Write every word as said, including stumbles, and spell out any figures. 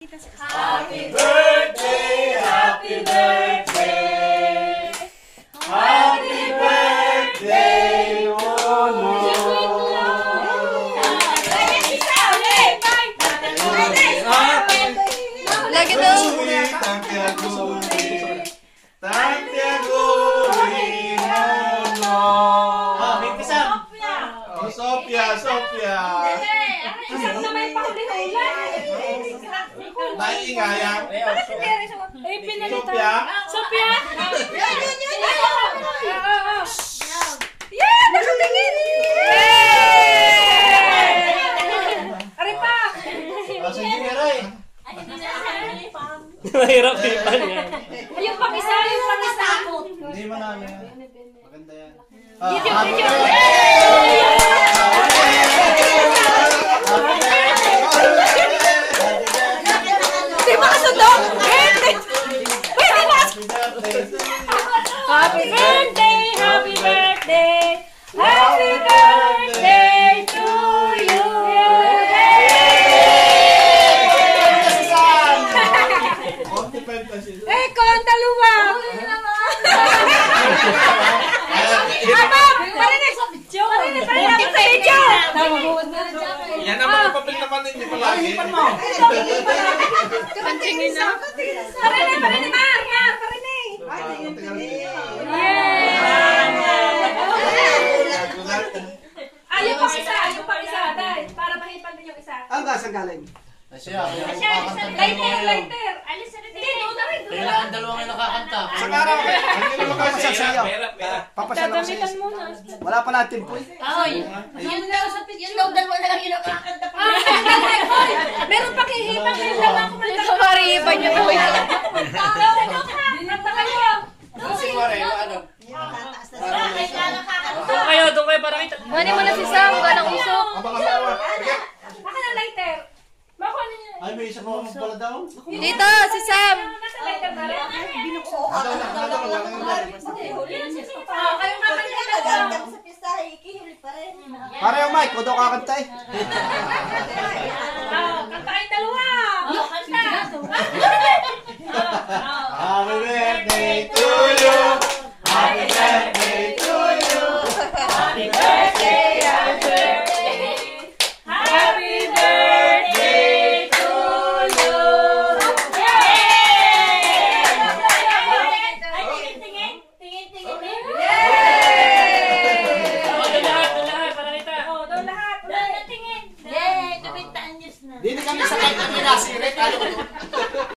Happy birthday, happy birthday, happy birthday, oh no. Lagi daw. Sophia, Sophia. Isang na may pahuli-hula. Naiingaya. Eh, pinalita. Sophia? Yan, yan, yan. Yan! Nakatingin! Aray pa! Sige, Aray. Mahirap ipan yan. Yung pang-isa, yung pang-isa. Hindi mo namin. Maganda yan. Video, video. Di ba kasundok? Pwede ba? Happy birthday, happy birthday, happy birthday to you. Eh, ko ang dalawa. Aba, parinig sa video. Parinig, parinig sa video. Yan naman ang papel naman ninyo palagi. Pantingin na. Parinig, parinig, Mar, Mar, parinig. Ayaw pang isa, ayaw pang isa. Dahil, para mahipan din yung isa. Ang gasa galing. Siya. Lighter, lighter. Alis na rin. Kailangan dalawang yung nakakanta. Sa araw. Hindi naman kayo Papasal siya. sa'yo. Pera. Papasal ako Gagamitan sa'yo. muna. Wala pa natin po. Ay, yun daw sa yun daw dalawa na lang yung nakakanta pa. Meron pa kihipang kayo lang ako malita. Mariban niyo po yan. Binata kayo. Si Mare, ano? Doon kayo, doon kayo para kita. Mani mo na si Sam, ganang usok. Abang asawa. Baka na lighter. Baka na niya. Ay, may isa pa mo pala daw. Dito, si Sam. Nasa lighter na rin. Ano na, ano na, wala nang Ah, kayong kakanta. Para yung mic, kudo kakanta eh. Ah, kantahin dalawa. Happy birthday to you. Happy birthday to you. Happy birthday, happy birthday. Happy birthday to you. Doon lahat, doon lahat para kita. Oh, doon lahat. Hindi kami sa kahit ang minasirit. Ano ko